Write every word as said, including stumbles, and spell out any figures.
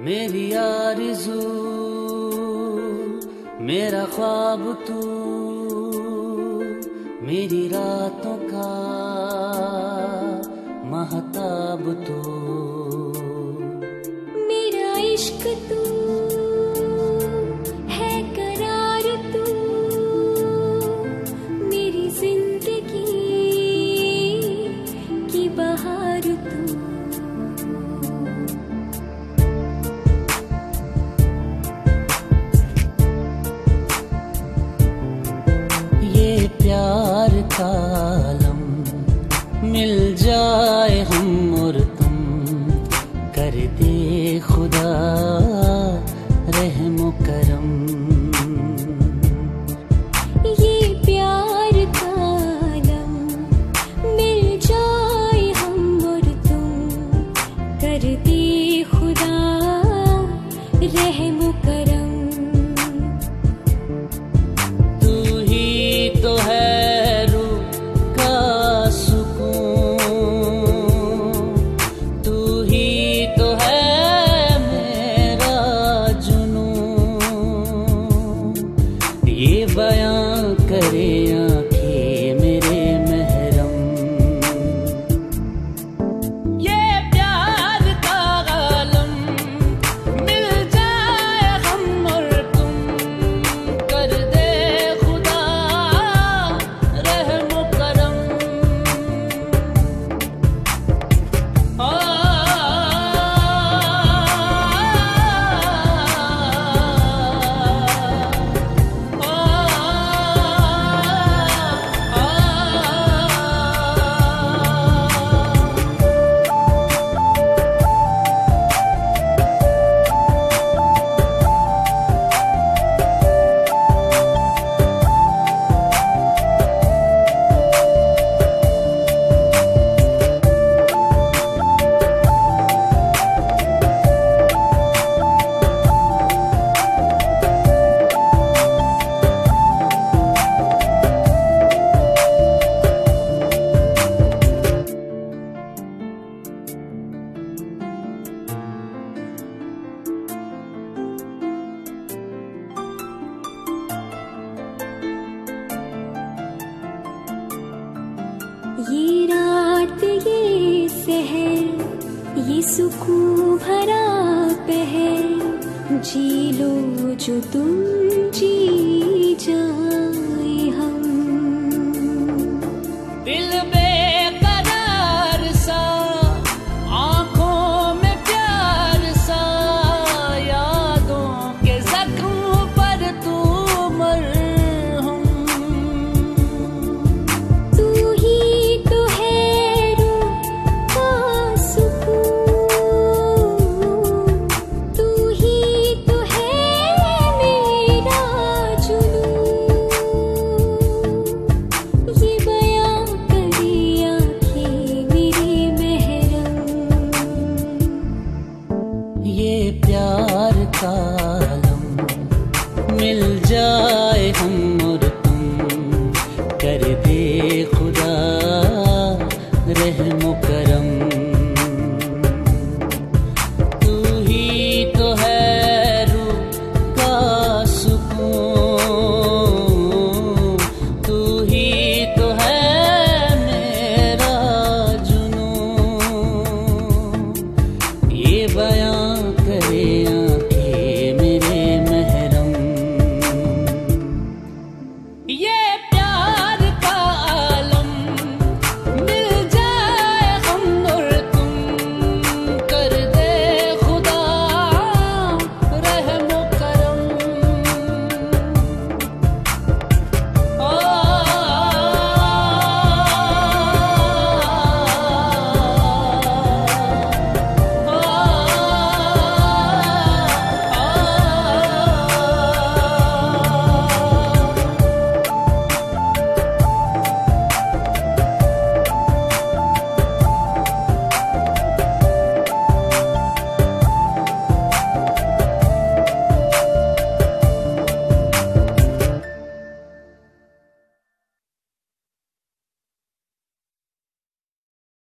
मेरी आरज़ू मेरा ख्वाब तू, मेरी रातों का महताब तू, मेरा इश्क तू है करार तू, मेरी जिंदगी की बहार तू। प्यार का आलम मिल जाए हम और तुम, कर दे खुदा रहम करम। ये प्यार का आलम मिल जाए हम और तुम, कर दे खुदा रहम करम। ये बयां करे आंखें मेरे महरम, ये प्यार का आलम मिल जाए हम और तुम, कर दे खुदा रहम करम। ये रात ये सहर ये सुकून भरा पहर, जी लो जो तुम जी जाए हम। दिल बेकरार सा आंखों में प्यार सा, यादों के जख्म पर तू मरहम। ये प्यार का